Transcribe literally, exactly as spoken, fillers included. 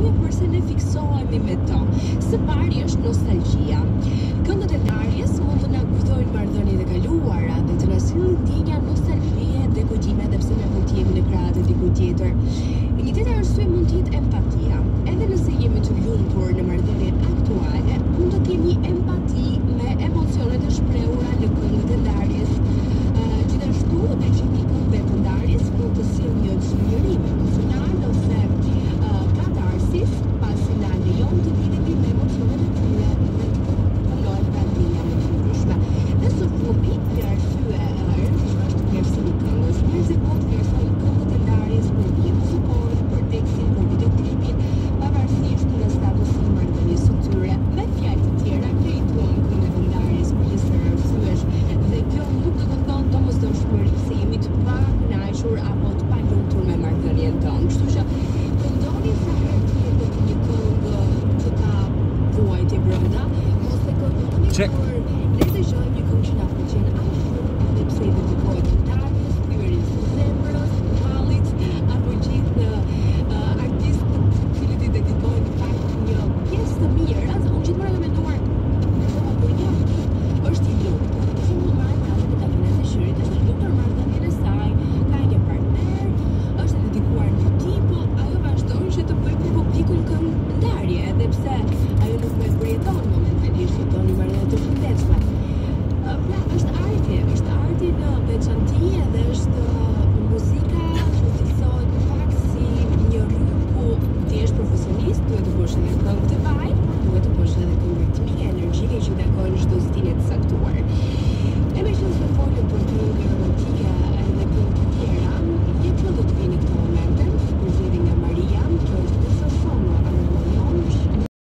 arsye përse ne fiksohemi me to. Së pari është nostalgjia. Këngët e ndarjes mund të na kujtojnë marrëdhëniet e kaluara dhe të na sillin ndjenja nostalgjie dhe kujtime edhe pse ne mund të jemi në krahët e dikujt tjetër. Një tjetër arsye mund të jetë empatia. Edhe nëse jemi të lumtur në marrëdhënien aktuale, mund të kemi empati me emocionet e shprehura në këngët e ndarjes. Gjithashtu, dëgjimi i këngëve të ndarjes mund të sjellë një çmërim emocional ose katarsis, pasi na lejon të lidhemi me emocionet e tyre dhe të kalojmë nga ndjenja më të ndryshme. Dhe së fundi, një arsye e rëndësishme është vlerësimi i këngës. Njerëzit mund të vlerësojnë këngët e ndarjes për vijë muzikore, për tekstin, për videoklipin, pavarësisht nga statusi i marrëdhënies së tyre. Me fjalë të tjera, ne i duam këngët e ndarjes për një sër arsyesh dhe kjo nuk do të thonë domosdoshmëri se jemi të pakënaqur apo të palumtur me marrëdhënien tonë. Kështu që këndoni sa herë tjetër një këngë që ka vuajtje brenda, ose këndoni Check. për